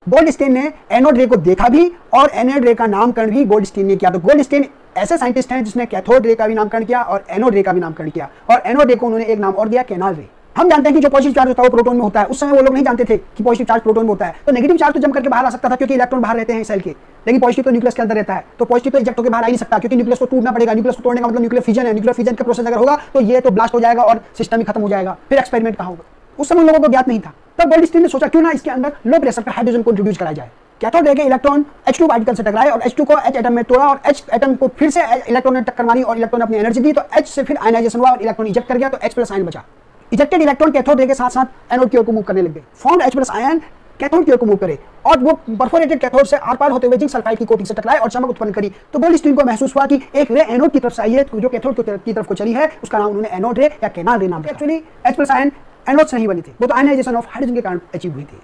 Goldstein ने anode रे को देखा भी और एनोड रे का नामकरण भी गोल्डस्टीन ने किया। तो गोल्डस्टीन ऐसे साइंटिस्ट हैं जिसने कैथोड रे का भी नामकरण किया और एनोड रे का भी नामकरण किया, और एनोड रे को उन्होंने एक नाम और दिया, कैनाल रे। हम जानते हैं कि जो पॉजिटिव चार्ज होता है वो प्रोटॉन में होता है। उस समय वो लोग नहीं जानते थे कि पॉजिटिव चार्ज प्रोटॉन में होता है, तो नेगेटिव चार्ज तो जम करके बाहर आ सकता था क्योंकि इलेक्ट्रॉन बाहर रहते हैं सेल के, लेकिन पॉजिटिव तो न्यूक्लियस के अंदर रहता है। तो पॉजिटिव तो इजेक्ट होकर बाहर आ नहीं सकता क्योंकि न्यूक्लियस को टूटना पड़ेगा। न्यूक्लियस को तोड़ने का मतलब न्यूक्लियर फिजन है। न्यूक्लियर फिजन का प्रोसेस अगर होगा तो ये तो ब्लास्ट हो जाएगा और सिस्टम ही खत्म हो जाएगा, फिर एक्सपेरिमेंट कहाँ होगा। उस समय लोगों को ज्ञात नहीं था। तब गोल्डस्टीन ने सोचा क्यों ना इसके अंदर लो प्रेशर पर हाइड्रोजन को इंट्रोड्यूस कराया जाए। कैथोड रे के इलेक्ट्रॉन H2 पार्टिकल से टकराए और H2 को H एटम में तोड़ा और H एटम को फिर से इलेक्ट्रॉन ने टक्कर मारी और इलेक्ट्रॉन ने अपनी एनर्जी दी, तो H से फिर आयनाइजेशन हुआ और इलेक्ट्रॉन इजेक्ट कर गया, तो H+ आयन बचा। इजेक्टेड इलेक्ट्रॉन कैथोड रे के साथ साथ एनोड की ओर को मूव करने लग गए। फॉर्म्ड H+ आयन कैथोड की ओर को मूव करे और वो परफोरेटेड कैथोड से आर पार होते हुए जिंक सल्फाइड की कोटिंग से टकराए और चमक उत्पन्न करी। तो गोल्डस्टीन को महसूस हुआ कि एक रे एनोड की तरफ से आई है, जो कैथोड की तरफ को चली है, उसका नाम उन्होंने एनोड रे या कैनाल रे नाम दिया। एक्चुअली H+ आयन एनोड से नहीं बनी थी, वो तो आयनाइजेशन ऑफ हाइड्रोजन के कारण अचीव हुई थी।